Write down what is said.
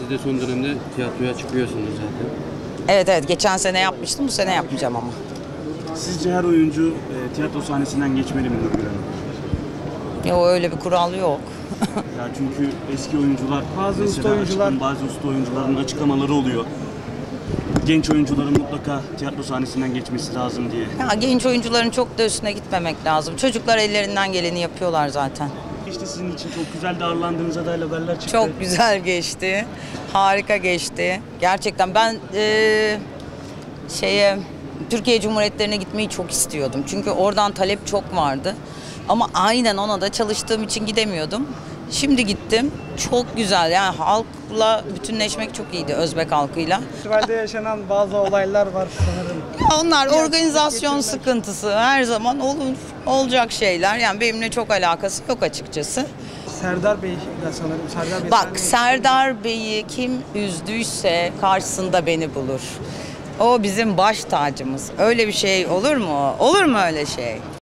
Siz de son dönemde tiyatroya çıkıyorsunuz zaten. Evet evet, geçen sene yapmıştım, bu sene yapmayacağım ama. Sizce her oyuncu tiyatro sahnesinden geçmeli mi Nurgül Hanım? Ya öyle bir kural yok. Ya çünkü eski oyuncular, bazı mesela usta oyuncular, bazı usta oyuncuların açıklamaları oluyor. Genç oyuncuların mutlaka tiyatro sahnesinden geçmesi lazım diye. Ya genç oyuncuların çok da üstüne gitmemek lazım. Çocuklar ellerinden geleni yapıyorlar zaten. İşte sizin için çok güzel de ağırlandığınıza dair haberler çıktı. Çok güzel geçti. Harika geçti. Gerçekten ben Türkiye Cumhuriyetlerine gitmeyi çok istiyordum. Çünkü oradan talep çok vardı. Ama aynen ona da çalıştığım için gidemiyordum. Şimdi gittim. Çok güzel. Yani halkla bütünleşmek çok iyiydi, Özbek halkıyla. festivalde yaşanan bazı olaylar var sanırım. Onlar organizasyon sıkıntısı. Her zaman olacak şeyler. Yani benimle çok alakası yok açıkçası. Serdar Bey de sanırım. Serdar Bey Bak, Serdar Bey'i kim üzdüyse karşısında beni bulur. O bizim baş tacımız. Öyle bir şey olur mu? Olur mu öyle şey?